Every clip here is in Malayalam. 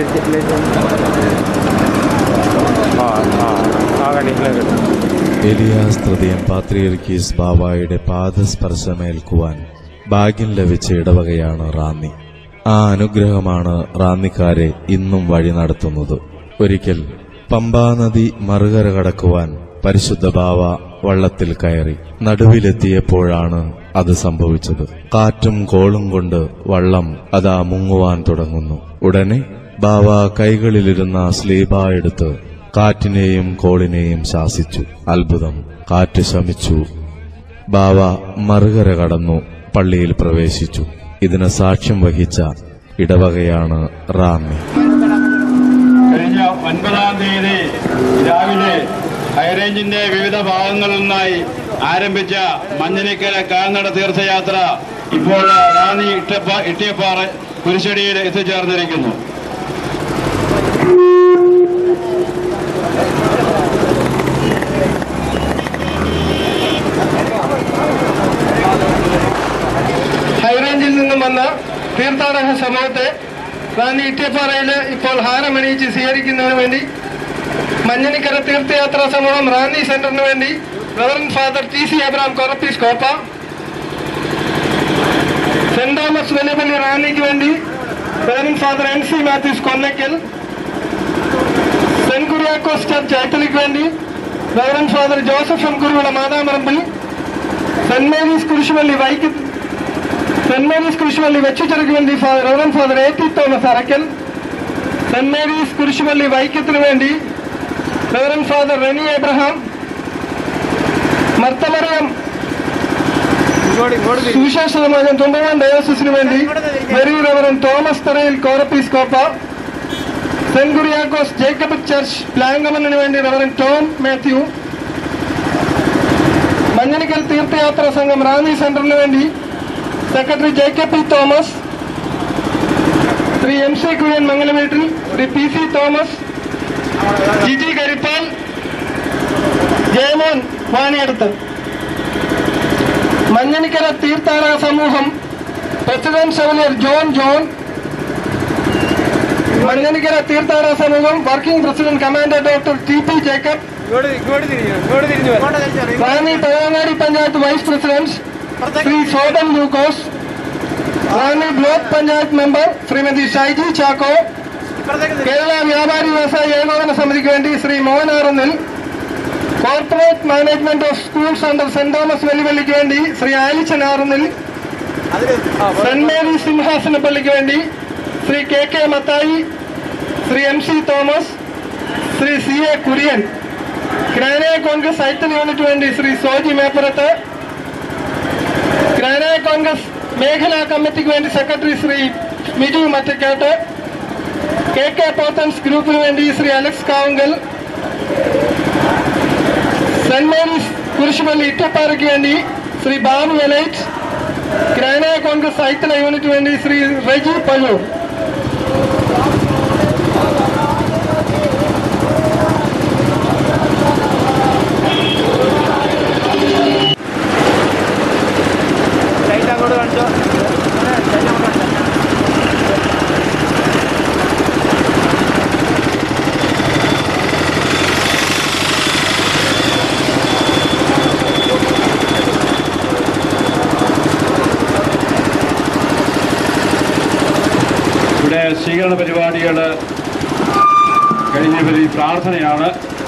ഏലിയാസ് തൃതീയൻ പാത്രിയർക്കീസ് ബാവായുടെ പാദസ്പർശമേൽക്കുവാൻ ഭാഗ്യം ലഭിച്ച ഇടവകയാണ് റാന്നി. ആ അനുഗ്രഹമാണ് റാന്നിക്കാരെ ഇന്നും വഴി നടത്തുന്നത്. ഒരിക്കൽ പമ്പാനദി മറുകര കടക്കുവാൻ പരിശുദ്ധ ബാവ വള്ളത്തിൽ കയറി. നടുവിലെത്തിയപ്പോഴാണ് അത് സംഭവിച്ചത്. കാറ്റും കോളും കൊണ്ട് വള്ളം അതാ മുങ്ങുവാൻ തുടങ്ങുന്നു. ഉടനെ ബാവ കൈകളിലിരുന്ന സ്ലീബ എടുത്ത് കാറ്റിനെയും കോളിനെയും ശാസിച്ചു. അത്ഭുതം, കാറ്റ് ശമിച്ചു. ബാവ മറുകര കടന്നു പള്ളിയിൽ പ്രവേശിച്ചു. ഇതിന് സാക്ഷ്യം വഹിച്ച ഇടവകയാണ് റാന്നി. കഴിഞ്ഞ 9-ാം തീയതി രാവിലെ ഹൈറേഞ്ചിന്റെ വിവിധ ഭാഗങ്ങളിൽ നിന്നായി ആരംഭിച്ച മഞ്ഞനിക്കര കാൽനട തീർത്ഥയാത്ര ഇപ്പോൾ റാന്നി ഇട്ടിയപ്പാറ കുരിശടിയിൽ എത്തിച്ചേർന്നിരിക്കുന്നു. ഹൈറേഞ്ചിൽ നിന്നും വന്ന തീർത്ഥാടക സമൂഹത്തെ റാന്നി ഇട്ടിയപ്പാറയിൽ ഇപ്പോൾ ഹാരമണിയിച്ച് സ്വീകരിക്കുന്നതിന് വേണ്ടി മഞ്ഞനിക്കര തീർത്ഥയാത്രാ സമൂഹം റാന്നി സെന്ററിന് വേണ്ടി റവറന്റ് ഫാദർ TC അബ്രഹാം കൊറപ്പീസ്കോപ്പ, സെന്റ് തോമസ് വെല്ലുപള്ളി റാന്നിക്ക് വേണ്ടി reverend father NC Mathews Konnakkal, saint Kuriakose church ഐത്തലിക്ക് വേണ്ടി reverend father Joseph M Kuruvilla Mathamarambil, saint Mary's കുരിശുപള്ളി വെച്ചുചെറുക്ക് വേണ്ടി reverend father AT Thomas Arakkal, saint Mary's കുരിശുപള്ളി വൈക്കത്തിന് വേണ്ടി reverend father Renny Abraham, Marthamariyam സുവിശേഷ സമാജം തുമ്പവാൻ ഡയോസിസിന് വേണ്ടി വെരി റവറന്റ് തോമസ് തറയിൽ കോറപ്പീസ്കോപ്പ, സെന്റ് കുര്യാക്കോസ് ജേക്കബിക് ചർച്ച് പ്ലാങ്കമണിന് വേണ്ടി റവറന്റ് ടോം മാത്യു, മഞ്ഞനിക്കൽ തീർത്ഥയാത്രാ സംഘം റാന്നി സെന്ററിന് വേണ്ടി secretary JKP Thomas, Shri MC Kurian Mangalamettil, Shri PC Thomas, Jiji Karippal, Jayamon Vaniyaduthu. Manjinikkara തീർത്ഥാടക സമൂഹം പ്രസിഡന്റ് സെവലിയർ ജോൺ, മഞ്ഞനിക്കര തീർത്ഥാടക സമൂഹം working president commander doctor TP Jacob, Ranni Pazhayangadi panchayat vice president Shri Sodan Lukose, Ranni block panchayat member Shrimati Shaiji Chacko, Kerala വ്യാപാരി വ്യവസായ ഏകോപന സമിതിക്ക് വേണ്ടി Shri Mohan Arunnil, corporate management of schools under saint Thomas വെല്ലുവള്ളിക്ക് വേണ്ടി ശ്രീ ആലിച്ചൻ ആറുന്നിൽ, സെന്റ് മേരി സിംഹാസന പള്ളിക്ക് വേണ്ടി ശ്രീ KK മത്തായി, ശ്രീ MC Thomas, Shri CA Kurian, ഗ്രാനയ കോൺഗ്രസ് ഐത്തൽ യൂണിറ്റ് വേണ്ടി ശ്രീ സോജി മേപ്പുറത്ത്, ഗ്രാനയ കോൺഗ്രസ് മേഖലാ കമ്മിറ്റിക്ക് വേണ്ടി സെക്രട്ടറി ശ്രീ മിജു മറ്റക്കാട്ട്, KK പോത്തൻസ് ഗ്രൂപ്പിന് വേണ്ടി Shri Alex Kavungal, saint Mary's കുരിശുപള്ളി ഇട്ടപ്പാറയ്ക്ക് വേണ്ടി ശ്രീ ബാബു വെലൈറ്റ്, ഗ്രാനയ കോൺഗ്രസ് ഐത്തല യൂണിറ്റ് വേണ്ടി ശ്രീ റെജി പല്ലൂർ. ഇവിടെ സ്വീകരണ പരിപാടികൾ കഴിഞ്ഞ പ്രാർത്ഥനയാണ്.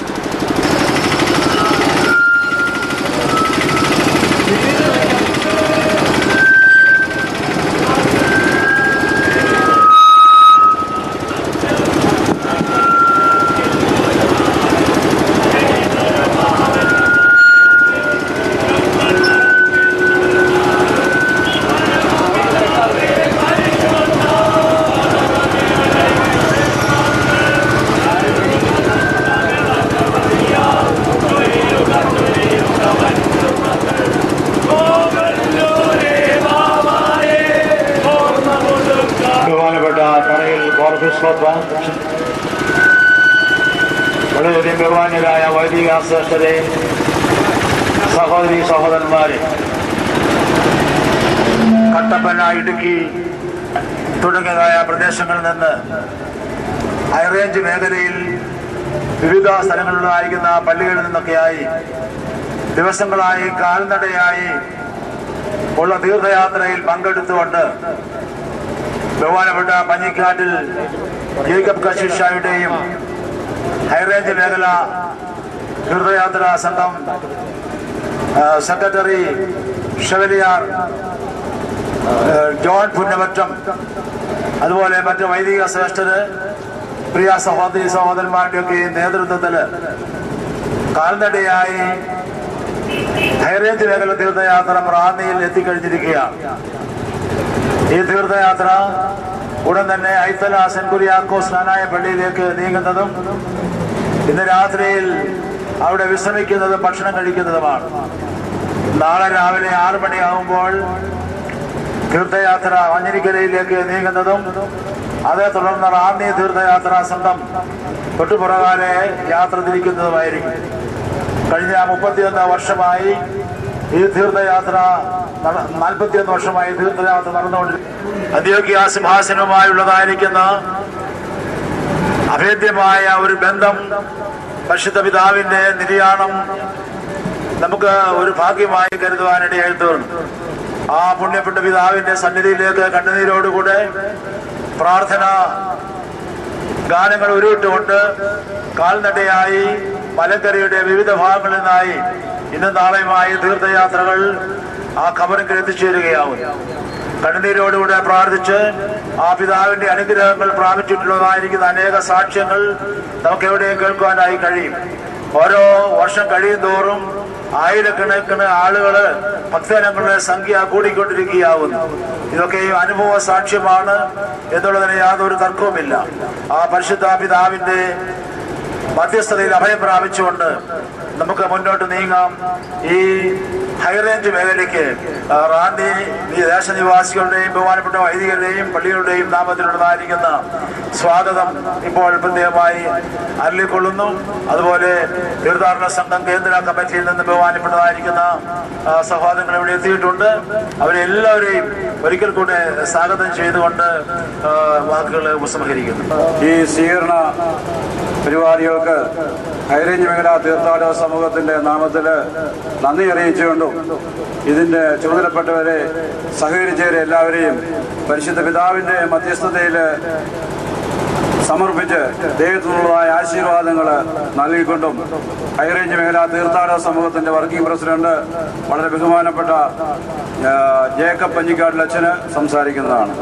വളരെയധികം ബഹുമാന്യരായ വൈദിക ശ്രേഷ്ഠരെ, സഹോദരി സഹോദരന്മാരെ, കട്ടപ്പന, ഇടുക്കി തുടങ്ങിയതായ പ്രദേശങ്ങളിൽ നിന്ന് ഹൈറേഞ്ച് മേഖലയിൽ വിവിധ സ്ഥലങ്ങളിലായിരിക്കുന്ന പള്ളികളിൽ നിന്നൊക്കെയായി ദിവസങ്ങളായി കാൽനടയായി ഉള്ള തീർത്ഥയാത്രയിൽ പങ്കെടുത്തുകൊണ്ട് ബഹുമാനപ്പെട്ട പഞ്ഞിക്കാട്ടിൽ ജേക്കബ് കശീഷായുടെയും ഹൈറേഞ്ച് മേഖല തീർത്ഥയാത്രാ സംഘം സെക്രട്ടറി ഷെവലിയാർ ജോൺ പുന്നമറ്റം, അതുപോലെ മറ്റ് വൈദിക ശ്രേഷ്ഠര്, പ്രിയ സഹോദരി സഹോദരന്മാരുടെയൊക്കെ നേതൃത്വത്തിൽ കാൽനടയായി ഹൈറേഞ്ച് മേഖല തീർത്ഥയാത്ര റാന്നിയിൽ എത്തിക്കഴിഞ്ഞിരിക്കുകയാണ്. ഈ തീർത്ഥയാത്ര ഉടൻ തന്നെ ഐത്തല സെന്റ് കുര്യാക്കോസ് സ്നാനായ പള്ളിയിലേക്ക് നീങ്ങുന്നതും ഇന്ന് രാത്രിയിൽ അവിടെ വിശ്രമിക്കുന്നതും ഭക്ഷണം കഴിക്കുന്നതുമാണ്. നാളെ രാവിലെ 6 മണിയാകുമ്പോൾ തീർത്ഥയാത്ര മഞ്ഞിനിക്കരയിലേക്ക് നീങ്ങുന്നതും അതേ തുടർന്ന് റാന്നി തീർത്ഥയാത്രാ സംഘം തൊട്ടുപുറകാലെ യാത്ര തിരിക്കുന്നതുമായിരിക്കും. കഴിഞ്ഞ 31 വർഷമായി ഈ തീർത്ഥയാത്ര 41 വർഷമായി തീർത്ഥയാത്ര നടന്നുകൊണ്ടിരിക്കുന്നു. അന്ത്യോക്യ സിംഹാസനവുമായുള്ളതായിരിക്കുന്ന അഭേദ്യമായ ഒരു ബന്ധം പരിശുദ്ധ പിതാവിന്റെ നിര്യാണം നമുക്ക് ഒരു ഭാഗ്യമായി കരുതുവാനിടയായി തീർന്നു. ആ പുണ്യപ്പെട്ട പിതാവിന്റെ സന്നിധിയിലേക്ക് കണ്ണുനീരോടുകൂടെ പ്രാർത്ഥന ഗാനങ്ങൾ ഉരുവിട്ടുകൊണ്ട് കാൽനടയായി മലങ്കരയുടെ വിവിധ ഭാഗങ്ങളിൽ നിന്നായി ഇന്നും നാളെയുമായി തീർത്ഥയാത്രകൾ ആ ഖബറിൽ എത്തിച്ചേരുകയാവും. കണ്ണുനീരോടുകൂടെ പ്രാർത്ഥിച്ച് ആ പിതാവിന്റെ അനുഗ്രഹങ്ങൾ പ്രാപിച്ചിട്ടുള്ളതായിരിക്കുന്ന അനേക സാക്ഷ്യങ്ങൾ നമുക്ക് എവിടെയും കേൾക്കുവാനായി കഴിയും. ഓരോ വർഷം കഴിയും തോറും ആയിരക്കണക്കിന് ആളുകള് ഭക്തജനങ്ങളുടെ സംഖ്യ കൂടിക്കൊണ്ടിരിക്കുകയാവുന്നു. ഇതൊക്കെയും അനുഭവ സാക്ഷ്യമാണ് എന്നുള്ളതിന് യാതൊരു തർക്കവുമില്ല. ആ പരിശുദ്ധ പിതാവിന്റെ മധ്യസ്ഥതയിൽ അഭയം പ്രാപിച്ചുകൊണ്ട് നമുക്ക് മുന്നോട്ട് നീങ്ങാം. ഈ ഹൈറേഞ്ച് മേഖലയ്ക്ക് റാന്നി ദേശനിവാസികളുടെയും ബഹുമാനപ്പെട്ട വൈദികരുടെയും പള്ളികളുടെയും നാമത്തിലുള്ളതായിരിക്കുന്ന സ്വാഗതം ഇപ്പോൾ പ്രത്യേകമായി അരുളിക്കൊള്ളുന്നു. അതുപോലെ തീർത്ഥാടന സംഘം കേന്ദ്ര കമ്മിറ്റിയിൽ നിന്ന് ബഹുമാനപ്പെട്ടതായിരിക്കുന്ന സഹോദരങ്ങൾ ഇവിടെ എത്തിയിട്ടുണ്ട്. അവരെല്ലാവരെയും ഒരിക്കൽ കൂടെ സ്വാഗതം ചെയ്തുകൊണ്ട് വാക്കുകൾ ഉപസംഹരിക്കുന്നു. ഈ സ്വീകരണ പരിപാടികൾക്ക് ഹൈറേഞ്ച് മേഖല തീർത്ഥാടക സമൂഹത്തിന്റെ നാമത്തിൽ നന്ദി അറിയിച്ചുകൊണ്ടും ഇതിന്റെ ചുമതലപ്പെട്ടവരെ സഹകരിച്ചവരെ എല്ലാവരെയും പരിശുദ്ധ പിതാവിന്റെ മധ്യസ്ഥതയിൽ സമർപ്പിച്ച് ദൈവത്തിനുള്ളതായ ആശീർവാദങ്ങൾ നൽകിക്കൊണ്ടും ഹൈറേഞ്ച് മേഖല തീർത്ഥാടക സമൂഹത്തിന്റെ വർക്കിംഗ് പ്രസിഡന്റ് വളരെ ബഹുമാനപ്പെട്ട ജേക്കബ് പഞ്ഞിക്കാട്ടിലച്ഛന് സംസാരിക്കുന്നതാണ്.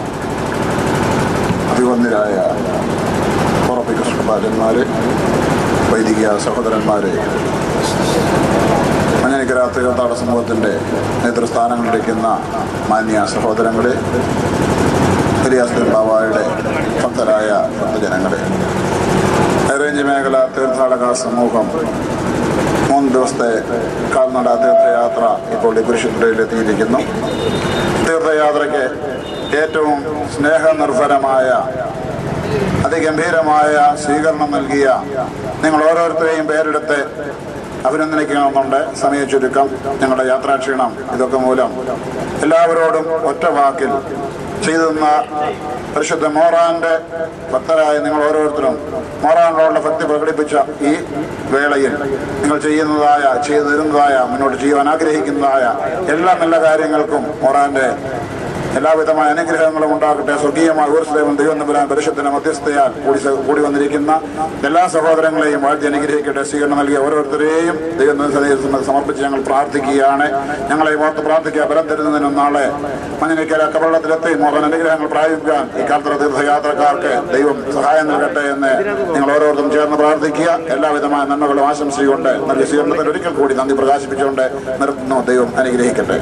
അഭിവന്ദരായ കൃഷ്ണപാലന്മാരെ, വൈദിക സഹോദരന്മാരെ, മഞ്ഞനിക്കര തീർത്ഥാടക സമൂഹത്തിന്റെ നേതൃസ്ഥാനങ്ങളിലിരിക്കുന്ന മാന്യ സഹോദരങ്ങളെ, പെരിയാസ്തൻ ബാവായുടെ ഭക്തരായ ഭക്തജനങ്ങളെ, ഹൈറേഞ്ച് മേഖല തീർത്ഥാടക സമൂഹം 3 ദിവസത്തെ കാൽനട തീർത്ഥയാത്ര ഇപ്പോൾ ഈ കുരിശുപുരയിലെത്തിയിരിക്കുന്നു. തീർത്ഥയാത്രയ്ക്ക് ഏറ്റവും സ്നേഹനിർഭരമായ അതിഗംഭീരമായ സ്വീകരണം നൽകിയ നിങ്ങൾ ഓരോരുത്തരെയും പേരെടുത്ത് അഭിനന്ദനിക്കണമെന്നുണ്ട്. സമയ ചുരുക്കം, ഞങ്ങളുടെ യാത്രാക്ഷീണം ഇതൊക്കെ മൂലം എല്ലാവരോടും ഒറ്റ വാക്കിൽ ചെയ്തുതന്ന പരിശുദ്ധ മോറാന്റെ ഭക്തരായ നിങ്ങൾ ഓരോരുത്തരും മോറാനോടുള്ള ഭക്തി പ്രകടിപ്പിച്ച ഈ വേളയിൽ നിങ്ങൾ ചെയ്തു തരുന്നതായ മുന്നോട്ട് ചെയ്യുവാൻ ആഗ്രഹിക്കുന്നതായ എല്ലാ നല്ല കാര്യങ്ങൾക്കും മോറാന്റെ എല്ലാവിധമായ അനുഗ്രഹങ്ങളും ഉണ്ടാകട്ടെ. സ്വർഗീയമായ ഊർജ്ജം ദൈവം തമ്പുരാൻ പരിശുദ്ധന മധ്യസ്ഥയാൽ കൂടി വന്നിരിക്കുന്ന എല്ലാ സഹോദരങ്ങളെയും വാഴ്ത്തി അനുഗ്രഹിക്കട്ടെ. സ്വീകരണം നൽകിയ ഓരോരുത്തരെയും ദൈവം സമർപ്പിച്ച് ഞങ്ങൾ പ്രാർത്ഥിക്കുകയാണ്. ഞങ്ങളെ ഓർത്ത് പ്രാർത്ഥിക്കുക. ബലം തരുന്നതിനും നാളെ മഞ്ഞനിക്കര കബറിടത്തിലെത്തി മോഹൻ അനുഗ്രഹങ്ങൾ പ്രാപിക്കാൻ ഈ കാലത്തറ തീർത്ഥയാത്രക്കാർക്ക് ദൈവം സഹായം നൽകട്ടെ എന്ന് നിങ്ങൾ ഓരോരുത്തരും ചേർന്ന് പ്രാർത്ഥിക്കുക. എല്ലാവിധമായ നന്മകളും ആശംസിച്ചുകൊണ്ട് നൽകിയ സ്വീകരണത്തിൽ ഒരിക്കൽ കൂടി നന്ദി പ്രകാശിപ്പിച്ചുകൊണ്ട് നിർത്തുന്നു. ദൈവം അനുഗ്രഹിക്കട്ടെ.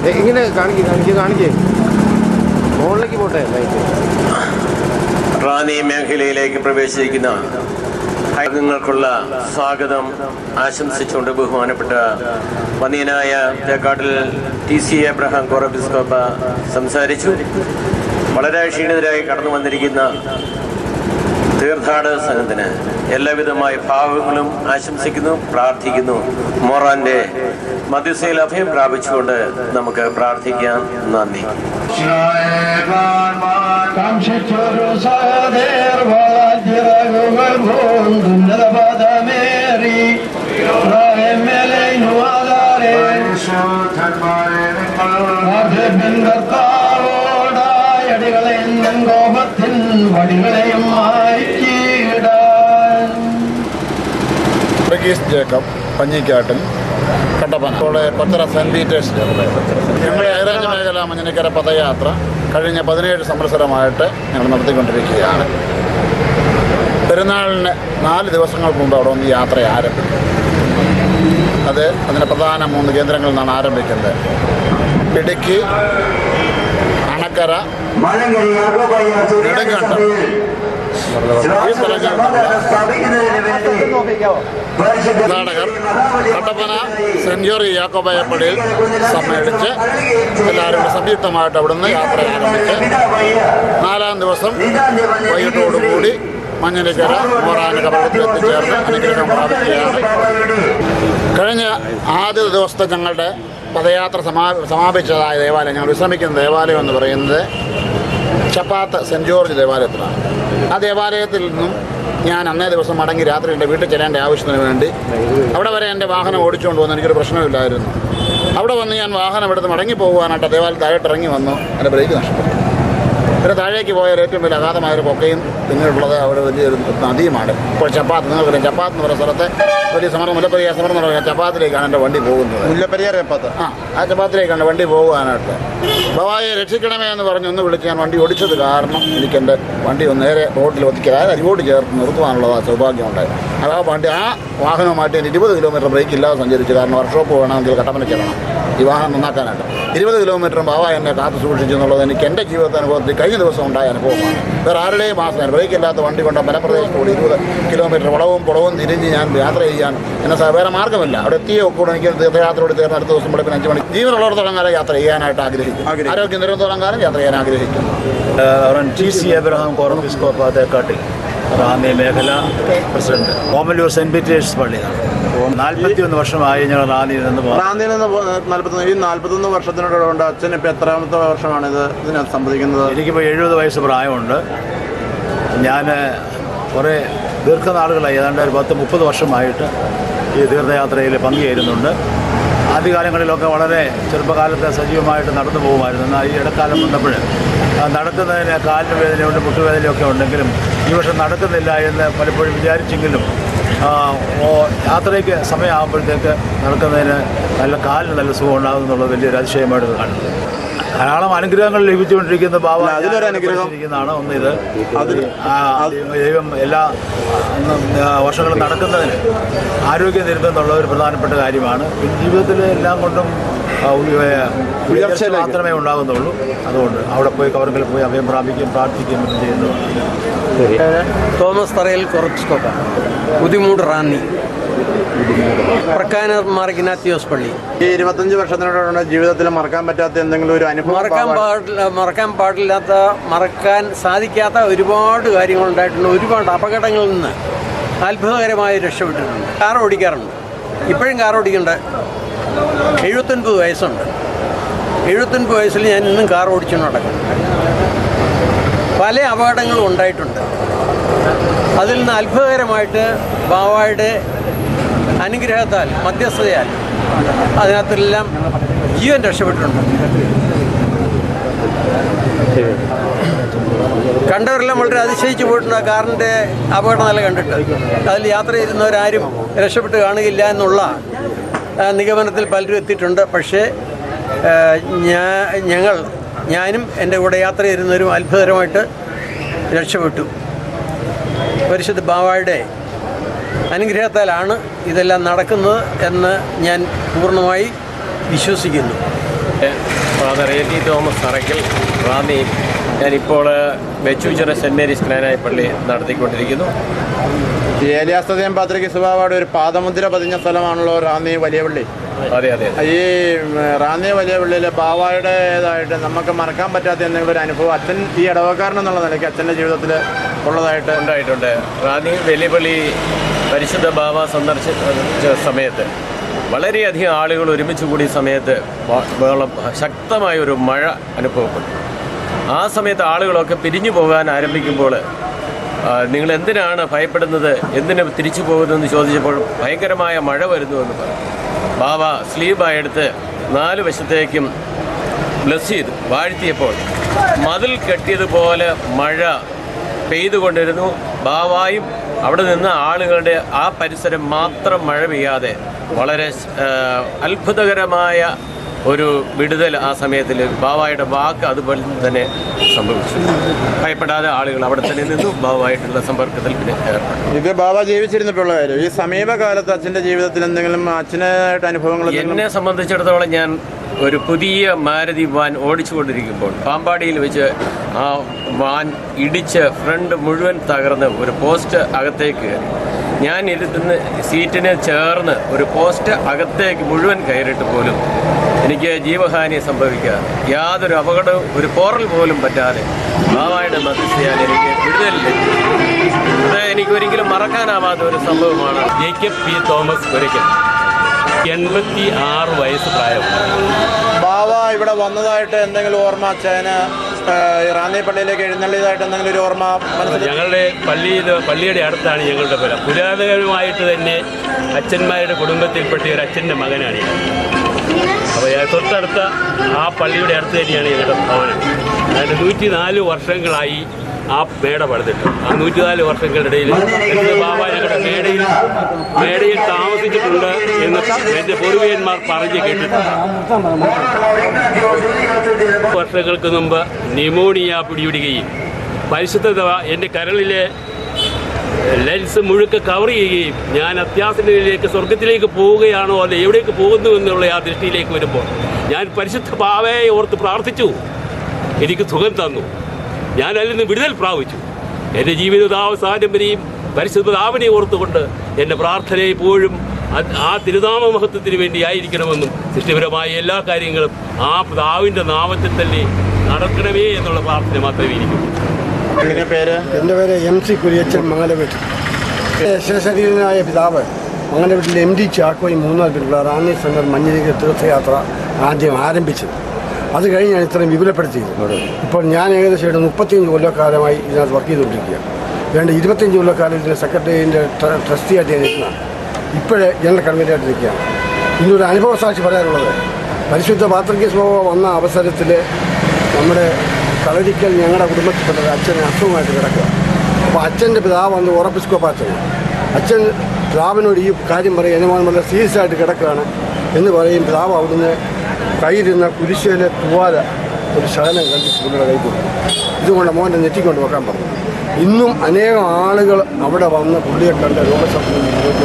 റാന്നി മേഖലയിലേക്ക് പ്രവേശിക്കുന്ന നിങ്ങൾക്കുള്ള സ്വാഗതം ആശംസിച്ചുകൊണ്ട് ബഹുമാനപ്പെട്ട വന്യനായ തേക്കാട്ടിൽ TC എബ്രഹാം കോറബിസ്കോപ്പ സംസാരിച്ചു. വളരെ ക്ഷീണിതരായി കടന്നു വന്നിരിക്കുന്ന തീർത്ഥാടക സംഘത്തിന് എല്ലാവിധമായ ഭാവങ്ങളും ആശംസിക്കുന്നു, പ്രാർത്ഥിക്കുന്നു. മോറാന്റെ മധ്യസ്ഥയിൽ അഭയം പ്രാപിച്ചുകൊണ്ട് നമുക്ക് പ്രാർത്ഥിക്കാം. നന്ദി. കാംക്ഷിച്ചൊരു സഹോദരൻ വർഗീസ് ജേക്കബ് പഞ്ഞിക്കാട്ടിൽ കട്ടപ്പന. ഇവിടെ കൊച്ചറ സെൻറ് പീറ്റേഴ്സ്. ഞങ്ങളുടെ ഹൈറേഞ്ച് മേഖല മഞ്ഞിനിക്കര പദയാത്ര കഴിഞ്ഞ 17 സംവത്സരമായിട്ട് ഞങ്ങൾ നടത്തിക്കൊണ്ടിരിക്കുകയാണ്. പെരുന്നാളിന് 4 ദിവസങ്ങൾക്ക് മുമ്പ് അവിടെ ഒന്ന് യാത്ര ആരംഭിക്കും. അതിന് പ്രധാന 3 കേന്ദ്രങ്ങളിൽ നിന്നാണ് ആരംഭിക്കുന്നത്. ഇടുക്കി, അണക്കര, നെടുങ്കണ്ടം. ഈ സ്ഥലങ്ങളിലുള്ള തീർത്ഥാടകർ കട്ടപ്പന സെന്റ് ജോർജ് യാക്കോബായ പള്ളിയിൽ സമ്മേളിച്ച് എല്ലാവരും സംയുക്തമായിട്ട് അവിടുന്ന് യാത്ര ആരംഭിച്ച് 4-ാം ദിവസം വൈകിട്ടോടുകൂടി മഞ്ഞിനിക്കര മോറാന കബറിടത്തിൽ എത്തിച്ചേർന്ന് അനുഗ്രഹം പ്രാപിക്കുകയാണ്. കഴിഞ്ഞ ആദ്യ ദിവസത്തെ ഞങ്ങളുടെ പദയാത്ര സമാപിച്ചതായ ദേവാലയം, ഞങ്ങൾ വിശ്രമിക്കുന്ന ദേവാലയം എന്ന് പറയുന്നത് ചപ്പാത്ത് സെൻറ്റ് ജോർജ് ദേവാലയത്തിലാണ്. ആ ദേവാലയത്തിൽ നിന്നും ഞാൻ അന്നേ ദിവസം മടങ്ങി രാത്രി എൻ്റെ വീട്ടിൽ ചെല്ലേണ്ട ആവശ്യത്തിന് വേണ്ടി അവിടെ വരെ എൻ്റെ വാഹനം ഓടിച്ചുകൊണ്ട് വന്ന് എനിക്കൊരു പ്രശ്നമില്ലായിരുന്നു. അവിടെ വന്ന് ഞാൻ വാഹനം എടുത്ത് മടങ്ങി പോകുവാനായിട്ട് ദേവാലയത്തായിട്ട് ഇറങ്ങി വന്നു. എൻ്റെ ബ്രേക്ക് നഷ്ടപ്പെട്ടു. പിന്നെ താഴേക്ക് പോയാൽ ഏറ്റവും വലിയ അഗാധമായൊരു പൊക്കയും പിന്നീടുള്ളത് അവിടെ വലിയൊരു നദിയുമാണ്. ഇപ്പോൾ ചപ്പാത്ത്, നിങ്ങൾക്കറിയാം ചപ്പാത്ത് എന്ന് പറയുന്ന സ്ഥലത്തെ വലിയ സമരം, മുല്ലപ്പെരിയാർ സമരം എന്ന് പറയുന്നത് ചപ്പാത്തിലേക്കാണ് എൻ്റെ വണ്ടി പോകുന്നത്. മുല്ലപ്പെരിയാർ ചപ്പാത്ത്. ആ ചപ്പാത്തിലേക്കാണ് വണ്ടി പോകുവാനായിട്ട്. ഭവായെ രക്ഷിക്കണമേ എന്ന് പറഞ്ഞ് ഒന്ന് വിളിച്ച് ഞാൻ വണ്ടി ഓടിച്ചത് കാരണം എനിക്ക് എൻ്റെ വണ്ടി ഒന്ന് നേരെ റോഡിൽ ഒതുക്കി, അതായത് അരികോട് ചേർത്ത് നിർത്തുവാനുള്ള സൗഭാഗ്യമുണ്ടായി. അത് ആ വണ്ടി ആ വാഹനവുമായിട്ട് ഞാൻ 20 കിലോമീറ്റർ ബ്രേക്ക് ഇല്ലാതെ സഞ്ചരിച്ചു. കാരണം വർക്ക്ഷോപ്പ് വേണമെങ്കിൽ കട്ടപ്പന ചെല്ലണം ഈ വാഹനം നന്നാക്കാനായിട്ട്. 20 കിലോമീറ്ററും ബാബ എന്നെ കാത്തു സൂക്ഷിച്ചു എന്നുള്ളത് എനിക്ക് എൻ്റെ ജീവിതത്തെ അനുഭവത്തിൽ കഴിഞ്ഞ ദിവസം ഉണ്ടായ അനുഭവമാണ്. വേറെ ആരുടെയും മാസം ബ്രേക്ക് ഇല്ലാത്ത വണ്ടി കൊണ്ട് മലപ്രദേശത്തോട് 20 കിലോമീറ്റർ വളവും തിരിഞ്ഞ് ഞാൻ യാത്ര ചെയ്യാൻ എന്നെ വേറെ മാർഗ്ഗമില്ല. അവിടെ എത്തിയോ കൂടെ എനിക്ക് തീർത്ഥയാത്രയോട് ചേർന്ന് അടുത്ത ദിവസം വെളുപ്പിന് 5 മണി ജീവനുള്ളിടത്തോളം കാലം യാത്ര ചെയ്യാനായിട്ട് ആഗ്രഹിക്കും. ആരോഗ്യം നിരന്തരം കാലം യാത്ര ചെയ്യാൻ ആഗ്രഹിക്കും. TC എബ്രഹാം കോറോബിസ്കോപ്പ് അതേക്കാട്ടിൽ റാന്നി മേഖല പ്രസിഡന്റ്. ഓമല്ലൂർ സെന്റ് പീറ്റേഴ്സ് പള്ളിയാണ്. 41 വർഷമായി ഞങ്ങൾ റാന്നിയിൽ നിന്ന് 41 വർഷത്തിനോടുണ്ട്. അച്ഛൻ ഇപ്പോൾ എത്രാമത്തെ വർഷമാണ് ഇതിനകത്ത് സംബന്ധിക്കുന്നത്? എനിക്കിപ്പോൾ 70 വയസ്സ് പ്രായമുണ്ട്. ഞാൻ കുറേ ദീർഘനാളുകളായി, ഏതാണ്ട് ഒരു 10-30 വർഷമായിട്ട് ഈ തീർത്ഥയാത്രയിൽ പങ്കുചേരുന്നുണ്ട്. ആദ്യകാലങ്ങളിലൊക്കെ വളരെ ചെറുപ്പകാലത്ത് സജീവമായിട്ട് നടന്നു പോകുമായിരുന്നു. എന്നാൽ ഈ ഇടക്കാലം വന്നപ്പോൾ നടക്കുന്നതിന് കാലിന് വേദനയുണ്ട്, മുട്ടുവേദനയൊക്കെ ഉണ്ടെങ്കിലും ഈ വർഷം നടക്കുന്നില്ല എന്ന് പലപ്പോഴും വിചാരിച്ചെങ്കിലും യാത്രയ്ക്ക് സമയമാകുമ്പോഴത്തേക്ക് നടക്കുന്നതിന് കാലിന് നല്ല സുഖം ഉണ്ടാകും എന്നുള്ളത് വലിയൊരു അതിശയമായിട്ട് കാണുന്നത്. ധാരാളം അനുഗ്രഹങ്ങൾ ലഭിച്ചുകൊണ്ടിരിക്കുന്ന ഭാവം അതിലൊരു അനുഗ്രഹം ഒന്ന് ഇത് ദൈവം എല്ലാ വർഷങ്ങളും നടക്കുന്നതിന് ആരോഗ്യം തരുമെന്നുള്ള ഒരു പ്രധാനപ്പെട്ട കാര്യമാണ്. ജീവിതത്തിൽ എല്ലാം കൊണ്ടും ഉയർച്ച മാത്രമേ ഉണ്ടാകുന്നുള്ളൂ. അതുകൊണ്ട് അവിടെ പോയി കവറിൽ പോയി അഭയം പ്രാപിക്കുകയും പ്രാർത്ഥിക്കുകയും ചെയ്യുന്നു. തോമസ് തറയിൽ കൊറച്ചുകൊക്ക പുതിമൂട് റാന്നി പ്രക്കാനർ മാർ ഇഗ്നാത്തിയോസ് പള്ളി. ഈ 25 വർഷത്തിനോടുള്ള ജീവിതത്തിൽ മറക്കാൻ പറ്റാത്ത എന്തെങ്കിലും ഒരു അനുഭവം? മറക്കാൻ പാടില്ലാത്ത, മറക്കാൻ സാധിക്കാത്ത ഒരുപാട് കാര്യങ്ങളുണ്ടായിട്ടുണ്ട്. ഒരുപാട് അപകടങ്ങളിൽ നിന്ന് അത്ഭുതകരമായി രക്ഷപ്പെട്ടിട്ടുണ്ട്. കാർ ഓടിക്കാറുണ്ട്, ഇപ്പോഴും കാർ ഓടിക്കുന്നുണ്ട്. 79 വയസ്സുണ്ട്. 79 വയസ്സിൽ ഞാൻ ഇന്നും കാർ ഓടിച്ചു നടക്കും. പല അപകടങ്ങളും ഉണ്ടായിട്ടുണ്ട്. അതിൽ നിന്ന് അത്ഭുതകരമായിട്ട് ബാവായുടെ അനുഗ്രഹത്താൽ, മധ്യസ്ഥതയാൽ അതിനകത്തെല്ലാം ജീവൻ രക്ഷപ്പെട്ടിട്ടുണ്ട്. കണ്ടവരെല്ലാം വളരെ അതിശയിച്ചു പോയിട്ടുണ്ട്. ആ കാറിൻ്റെ അപകട നില കണ്ടിട്ട് അതിൽ യാത്ര ചെയ്യുന്നവരാരും രക്ഷപ്പെട്ട് കാണുകയില്ല എന്നുള്ള നിഗമനത്തിൽ പലരും എത്തിയിട്ടുണ്ട്. പക്ഷേ ഞാനും എൻ്റെ കൂടെ യാത്ര ചെയ്യുന്നവരും അത്ഭുതകരമായിട്ട് രക്ഷപ്പെട്ടു. പരിശുദ്ധ ബാവായുടെ അനുഗ്രഹത്താലാണ് ഇതെല്ലാം നടക്കുന്നത് എന്ന് ഞാൻ പൂർണ്ണമായി വിശ്വസിക്കുന്നു. Father A.T. Thomas Tharakkal, Ranni. ഞാനിപ്പോൾ വെച്ചൂച്ചിറ സെൻറ് മേരീസ് ക്നാനായ പള്ളി നടത്തിക്കൊണ്ടിരിക്കുന്നു. ഈ ഏലിയാസ്തേയം പാത്രികീസ് ബാവയുടെ ഒരു പാദമുദ്ര പതിഞ്ഞ സ്ഥലമാണല്ലോ റാന്നി വലിയ പള്ളി. അതെ അതെ. ഈ റാന്നി വലിയ പള്ളിയിലെ ബാവായുടേതായിട്ട് നമുക്ക് മറക്കാൻ പറ്റാത്ത എന്തെങ്കിലും ഒരു അനുഭവം അച്ഛൻ ഈ ഇടവക്കാരനെന്നുള്ള നിലയ്ക്ക് അച്ഛൻ്റെ ജീവിതത്തിൽ ഉണ്ടായിട്ടുണ്ട്. റാന്നി വലിയ പള്ളി പരിശുദ്ധ ബാവ സന്ദർശിച്ച സമയത്ത് വളരെയധികം ആളുകൾ ഒരുമിച്ച് കൂടിയ സമയത്ത് ശക്തമായൊരു മഴ അനുഭവപ്പെട്ടു. ആ സമയത്ത് ആളുകളൊക്കെ പിരിഞ്ഞു പോകാൻ ആരംഭിക്കുമ്പോൾ നിങ്ങൾ എന്തിനാണ് ഭയപ്പെടുന്നത്, എന്തിനു തിരിച്ചു പോകുന്നതെന്ന് ചോദിച്ചപ്പോൾ ഭയങ്കരമായ മഴ വരുന്നുവെന്ന് പറഞ്ഞു. ബാവ സ്ലീബായെടുത്ത് 4 വശത്തേക്കും ബ്ലസ് ചെയ്തു, വാഴ്ത്തിയപ്പോൾ മതിൽ കെട്ടിയതുപോലെ മഴ പെയ്തുകൊണ്ടിരുന്നു. ബാവായും അവിടെ നിന്ന് ആളുകളുടെ ആ പരിസരം മാത്രം മഴ പെയ്യാതെ വളരെ അത്ഭുതകരമായ ഒരു വിടുതൽ ആ സമയത്തിൽ ബാബായുടെ വാക്ക് അതുപോലെ തന്നെ സംഭവിച്ചു. ഭയപ്പെടാതെ ആളുകൾ അവിടെ തന്നെ നിന്നും ബാബായിട്ടുള്ള സമ്പർക്കത്തിൽ പിന്നെ ഏർപ്പെട്ടു. ഇത് ബാബ ജീവിച്ചിരുന്നപ്പോഴുള്ള കാര്യം. ഈ സമീപകാലത്ത് അച്ഛൻ്റെ ജീവിതത്തിൽ എന്തെങ്കിലും അച്ഛനായിട്ട് അനുഭവങ്ങൾ? എന്നെ സംബന്ധിച്ചിടത്തോളം ഞാൻ ഒരു പുതിയ മാരുതി വാൻ ഓടിച്ചുകൊണ്ടിരിക്കുമ്പോൾ പാമ്പാടിയിൽ വെച്ച് ആ വാൻ ഇടിച്ച് ഫ്രണ്ട് മുഴുവൻ തകർന്ന് ഒരു പോസ്റ്റ് അകത്തേക്ക് കയറി. ഞാൻ ഇരുന്ന് സീറ്റിന് ചേർന്ന് ഒരു പോസ്റ്റ് അകത്തേക്ക് മുഴുവൻ കയറിയിട്ട് പോലും എനിക്ക് ജീവഹാനി സംഭവിക്കാതെ യാതൊരു അപകടവും ഒരു പോറൽ പോലും പറ്റാതെ ബാബായുടെ മധ്യസ്ഥയാൽ എനിക്ക് വിടുതൽ ലഭിച്ചു. ഇത് എനിക്കൊരിക്കലും മറക്കാനാവാത്ത ഒരു സംഭവമാണ്. ജേക്കബ് പി തോമസ് ഒരിക്കൽ 86 വയസ്സ് പ്രായം. ബാബ ഇവിടെ വന്നതായിട്ട് എന്തെങ്കിലും ഓർമ്മ അച്ഛന് റാന്നി പള്ളിയിലേക്ക് എഴുന്നള്ളിയതായിട്ട് എന്തെങ്കിലും ഒരു ഓർമ്മ? ഞങ്ങളുടെ പള്ളിയുടെ അടുത്താണ് ഞങ്ങളുടെ പുര. പുരാതനമായിട്ട് തന്നെ അച്ഛന്മാരുടെ കുടുംബത്തിൽപ്പെട്ട ഒരു അച്ഛൻ്റെ മകനാണ് ഞാൻ. അപ്പോൾ തൊട്ടടുത്ത ആ പള്ളിയുടെ അടുത്ത് തന്നെയാണ് ഞങ്ങളുടെ ഭവനം. അതിൻ്റെ 104 വർഷങ്ങളായി ആ മേട പണിതിട്ട്. ആ 104 വർഷങ്ങളുടെ ഇടയിൽ ബാബ ഞങ്ങളുടെ മേടയിൽ താമസിച്ചിട്ടുണ്ട് എന്ന് എൻ്റെ പൂർവികന്മാർ പറഞ്ഞ് കേട്ടിട്ടുണ്ട്. വർഷങ്ങൾക്ക് മുമ്പ് ന്യൂമോണിയ പിടിവിടുകയും പരിശുദ്ധത എൻ്റെ കരളിലെ ലെൻസ് മുഴുക്ക കവർ ചെയ്യുകയും ഞാൻ അത്യാസനയിലേക്ക് സ്വർഗത്തിലേക്ക് പോവുകയാണോ അല്ലെ എവിടേക്ക് പോകുന്നു എന്നുള്ള ആ ദൃഷ്ടിയിലേക്ക് വരുമ്പോൾ ഞാൻ പരിശുദ്ധ ബാബയെ ഓർത്ത് പ്രാർത്ഥിച്ചു. എനിക്ക് സുഖം തന്നു. ഞാൻ അതിൽ നിന്ന് വിടുതൽ പ്രാപിച്ചു. എൻ്റെ ജീവിതാവസാനം വരെയും പരിശുദ്ധതാവിനെ ഓർത്തുകൊണ്ട് എൻ്റെ പ്രാർത്ഥന എപ്പോഴും ആ തിരുനാമ മഹത്വത്തിന് വേണ്ടി ആയിരിക്കണമെന്നും സൃഷ്ടിപരമായ എല്ലാ കാര്യങ്ങളും ആ പിതാവിൻ്റെ നാമത്തിൽ തന്നെ നടക്കണമേ എന്നുള്ള പ്രാർത്ഥന മാത്രമേ ഇരിക്കൂ. എൻ്റെ പേര് MC കുര്യച്ചൻ മംഗലവീട്ടിൽ. ശിവശരീരനായ പിതാവ് മംഗലവീട്ടിൽ MD ചാക്കോയും 3 പേരുള്ള റാന്നി സെൻറ്റർ മഞ്ഞിലേക്ക് തീർത്ഥയാത്ര ആദ്യം ആരംഭിച്ചത്. അത് കഴിഞ്ഞാണ് ഇത്രയും വിപുലപ്പെടുത്തിയത്. ഇപ്പോൾ ഞാൻ ഏകദേശം 35 കൊല്ലക്കാലമായി ഇതിനകത്ത് വർക്ക് ചെയ്തുകൊണ്ടിരിക്കുകയാണ്. 25 കൊല്ലക്കാലം ഇതിൻ്റെ സെക്രട്ടറിൻ്റെ ട്രസ്റ്റിയായിട്ട് ഞാൻ നിൽക്കുന്നതാണ്. ഇപ്പോഴേ ജനറൽ കൺവീനറായിട്ട് നിൽക്കുകയാണ്. ഇന്നൊരു അനുഭവ സാക്ഷി പറയാനുള്ളത്, പരിശുദ്ധ പാത്രികേയ സ്വഭാവ വന്ന അവസരത്തിൽ നമ്മുടെ കളരിക്കൽ ഞങ്ങളുടെ കുടുംബത്തിൽപ്പെട്ട അച്ഛനെ അസുഖമായിട്ട് കിടക്കുക. അപ്പോൾ അച്ഛൻ്റെ പിതാവ് വന്ന് ഉറപ്പിസ്കോപ്പാച്ചനാണ്. അച്ഛൻ പിതാവിനോട് ഈ കാര്യം പറയും, എൻ്റെ മോൻ വളരെ സീരിയസ് ആയിട്ട് കിടക്കുകയാണ് എന്ന് പറയും. പിതാവ് അവിടുന്ന് കയ്യിരുന്ന കുരിശയിലെ തുവാല ഒരു ശകലം കണ്ടിട്ട് പുള്ളിയുടെ കൈ കൊടുക്കും. ഇതുകൊണ്ട് മോൻ്റെ നെറ്റിക്കൊണ്ട് വെക്കാൻ പറഞ്ഞു. ഇന്നും അനേകം ആളുകൾ അവിടെ വന്ന് പുള്ളിയെ കണ്ട രോഗശബ്ദം.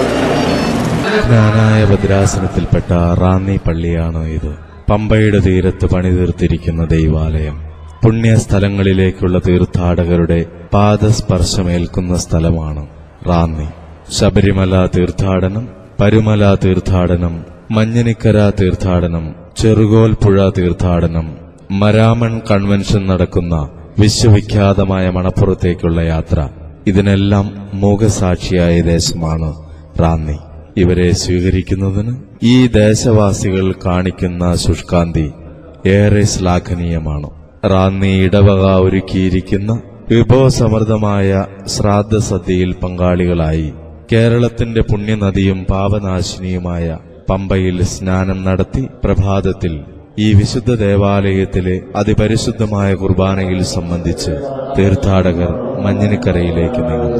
ജ്ഞാനായ ഭദ്രാസനത്തിൽപ്പെട്ട റാന്നി പള്ളിയാണ് ഇത്. പമ്പയുടെ തീരത്ത് പണിതീർത്തിരിക്കുന്ന ദൈവാലയം. പുണ്യസ്ഥലങ്ങളിലേക്കുള്ള തീർത്ഥാടകരുടെ പാദസ്പർശമേൽക്കുന്ന സ്ഥലമാണ് റാന്നി. ശബരിമല തീർത്ഥാടനം, പരുമല തീർത്ഥാടനം, മഞ്ഞനിക്കര തീർത്ഥാടനം, ചെറുകോൽപ്പുഴ തീർത്ഥാടനം, മരാമൺ കൺവെൻഷൻ നടക്കുന്ന വിശ്വവിഖ്യാതമായ മണപ്പുറത്തേക്കുള്ള യാത്ര, ഇതിനെല്ലാം മൂകസാക്ഷിയായ ദേശമാണ് റാന്നി. ഇവരെ സ്വീകരിക്കുന്നതിന് ഈ ദേശവാസികൾ കാണിക്കുന്ന ശുഷ്കാന്തി ഏറെ ശ്ലാഘനീയമാണ്. റാന്നി ഇടവക ഒരുക്കിയിരിക്കുന്ന വിഭവസമൃദ്ധമായ ശ്രാദ്ധസദ്യയിൽ പങ്കാളികളായി കേരളത്തിന്റെ പുണ്യനദിയും പാപനാശിനിയുമായ പമ്പയിൽ സ്നാനം നടത്തി പ്രഭാതത്തിൽ ഈ വിശുദ്ധ ദേവാലയത്തിലെ അതിപരിശുദ്ധമായ കുർബാനയിൽ സംബന്ധിച്ച് തീർത്ഥാടകർ മഞ്ഞിനിക്കരയിലേക്ക് നീങ്ങുന്നു.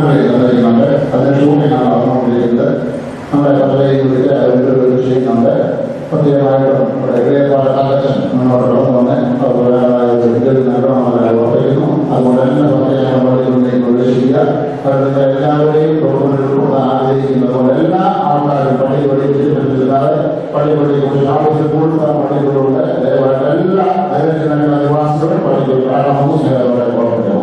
എല്ലാവരെയും ആഗ്രഹിക്കുന്നത് എല്ലാ ആൾക്കാരും പള്ളികളിൽ ആവശ്യപ്പെടുന്ന പള്ളികളുണ്ട്. എല്ലാ ദൈവജനങ്ങളുടെ നിവാസികളും പള്ളികളിൽ കാണാമെന്ന് സ്നേഹത്തോടെ ഓർമ്മിക്കുന്നു.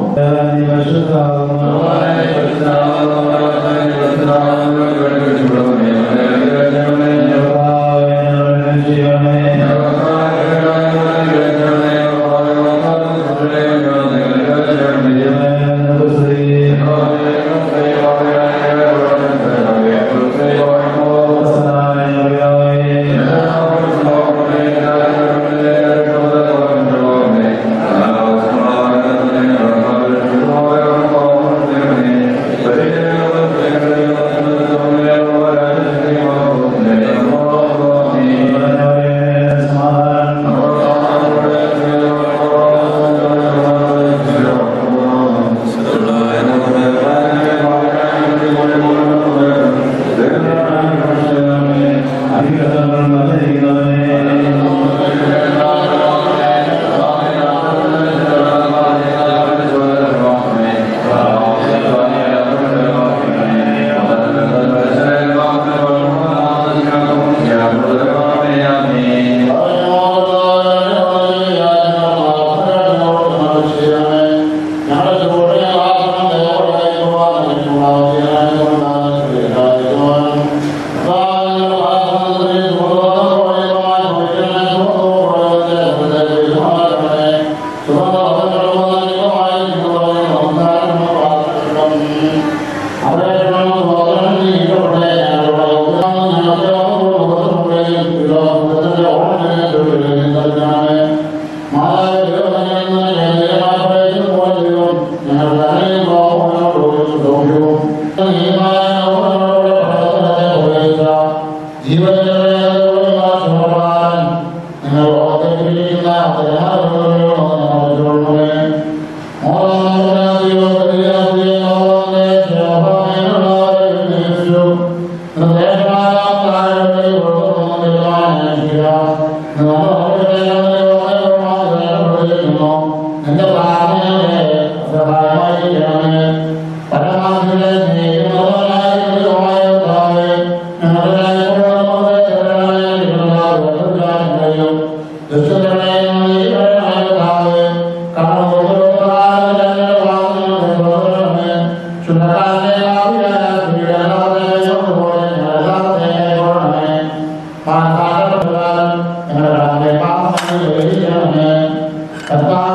Amen.